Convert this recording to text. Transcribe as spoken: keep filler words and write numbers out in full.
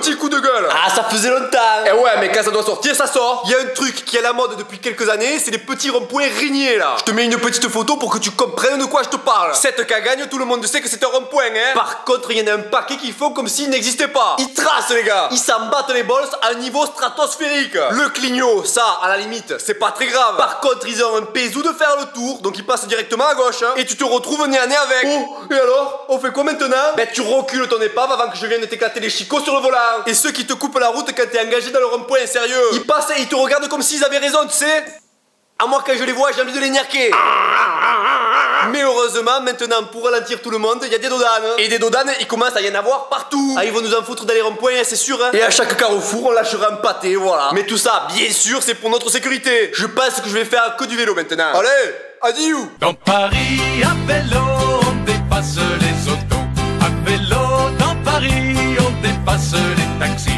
petit coup de gueule. Ah, ça faisait longtemps. Eh ouais, mais quand ça doit sortir, ça sort. Il y a un truc qui est à la mode depuis quelques années, c'est les petits ronds-points Régnier là. Je te mets une petite photo pour que tu comprennes de quoi je te parle. Cette Cagagne, tout le monde sait que c'est un rond-point, hein. Par contre, il y en a un paquet qui font comme s'il n'existait pas. Ils tracent, les gars. Ils s'en battent les balls à un niveau stratosphérique. Le clignot, ça, à la limite, c'est pas très grave. Par contre, ils ont un pézou de faire le tour, donc ils passent directement à gauche, hein, et tu te retrouves nez à nez avec. Oh, et alors, on fait quoi maintenant? Ben, tu recules ton épave avant que je vienne t'éclater les chicots sur le volant. Et ceux qui te coupent la route quand t'es engagé dans le rond-point, sérieux, ils passent et ils te regardent comme s'ils avaient raison, tu sais. À moi, quand je les vois, j'ai envie de les niaquer. Mais heureusement, maintenant, pour ralentir tout le monde, il y a des dodanes. Et des dodanes, il commence à y en avoir partout. Ah, ils vont nous en foutre dans les ronds-points, c'est sûr, hein. Et à chaque carrefour, on lâchera un pâté, voilà. Mais tout ça, bien sûr, c'est pour notre sécurité. Je pense que je vais faire que du vélo maintenant. Allez, adieu. Dans Paris, à vélo, on dépasse les autos. À vélo, dans Paris, on dépasse les taxis.